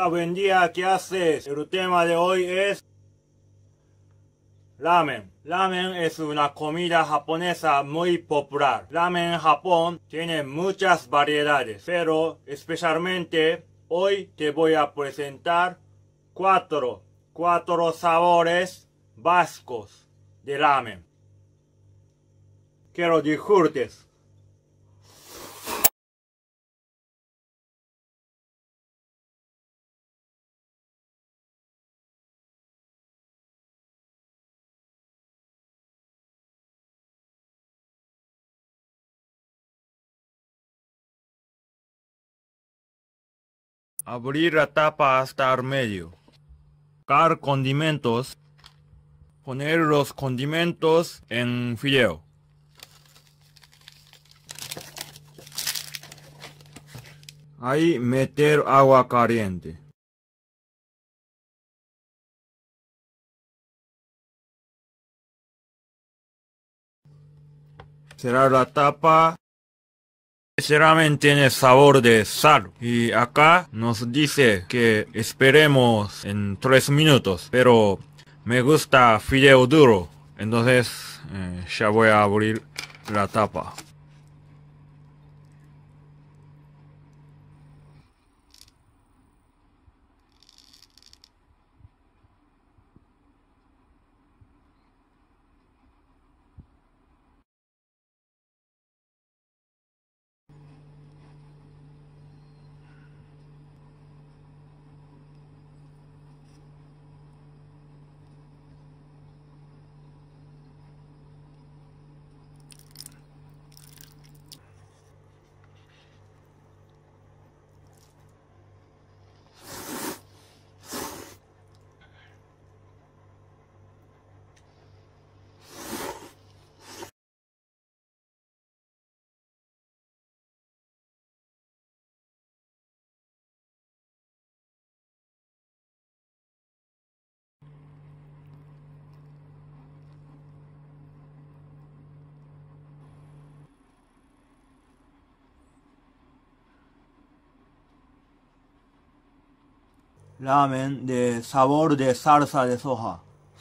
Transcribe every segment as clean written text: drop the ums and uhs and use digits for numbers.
Hola, buen día, ¿qué haces? El tema de hoy es ramen. Ramen es una comida japonesa muy popular. Ramen en Japón tiene muchas variedades, pero especialmente hoy te voy a presentar cuatro sabores básicos de ramen. Que lo disfrutes. Abrir la tapa hasta el medio. Colocar condimentos. Poner los condimentos en fideo. Ahí meter agua caliente. Cerrar la tapa. Ese ramen tiene sabor de sal. Y acá nos dice que esperemos en 3 minutos. Pero me gusta fideo duro. Entonces ya voy a abrir la tapa. Ramen de sabor de salsa de soja.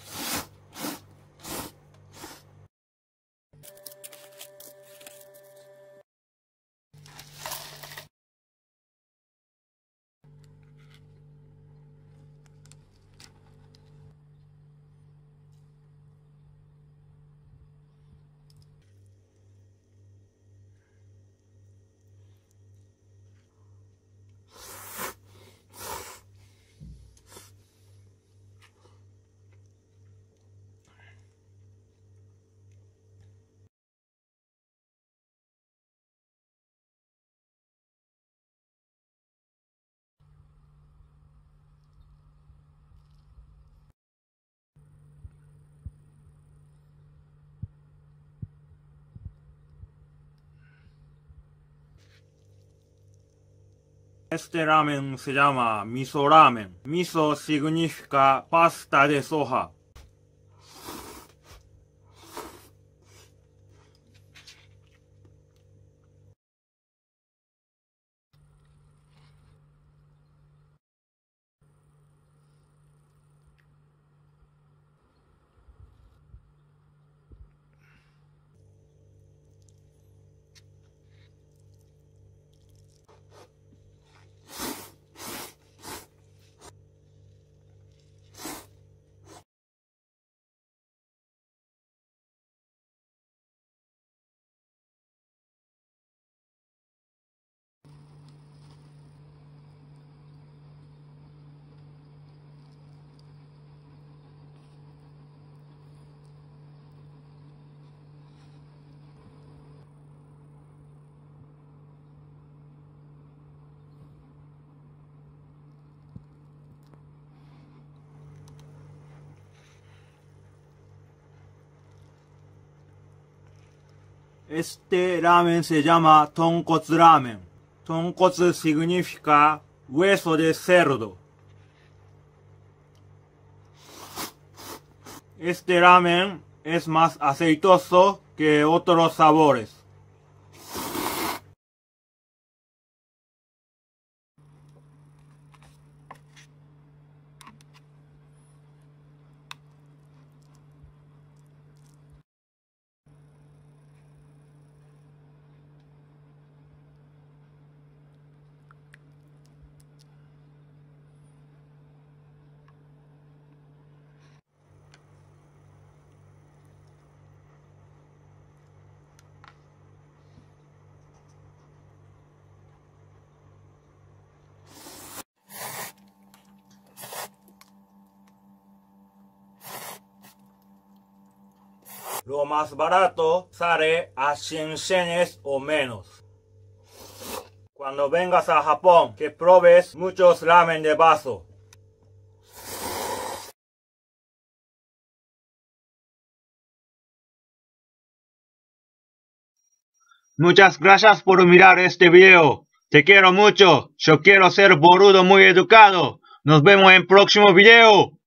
Este ramen se llama miso ramen. Miso significa pasta de soja. Este ramen se llama tonkotsu ramen. Tonkotsu significa hueso de cerdo. Este ramen es más aceitoso que otros sabores. Lo más barato sale a 100 yenes o menos. Cuando vengas a Japón, que pruebes muchos ramen de vaso. Muchas gracias por mirar este video. Te quiero mucho. Yo quiero ser boludo muy educado. Nos vemos en próximo video.